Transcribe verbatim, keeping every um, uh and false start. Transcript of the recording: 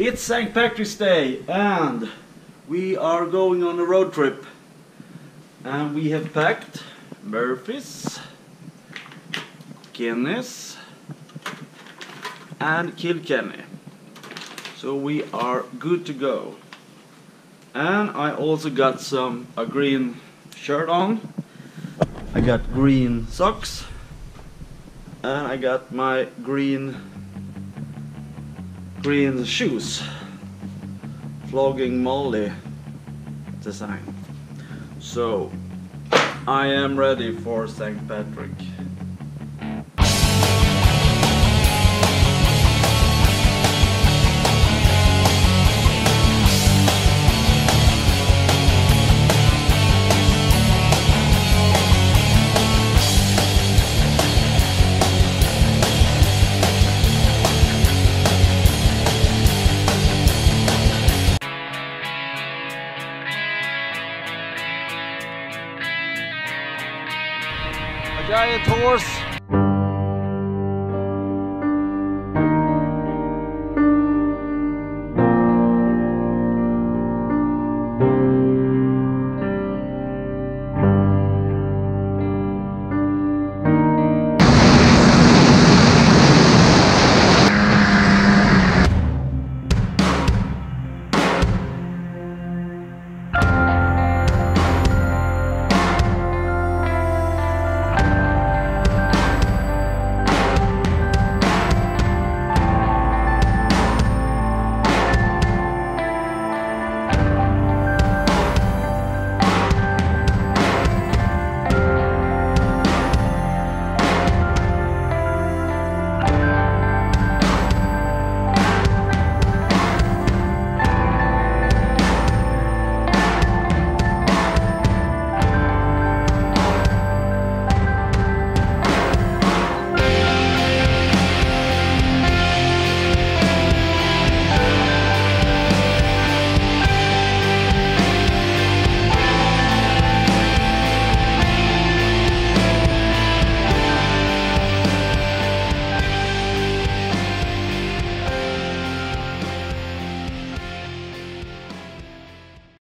It's Saint Patrick's Day and we are going on a road trip, and we have packed Murphy's, Guinness and Kilkenny, so we are good to go. And I also got some a green shirt on, I got green socks, and I got my green green shoes, Flogging Molly design. So I am ready for Saint Patrick. A giant horse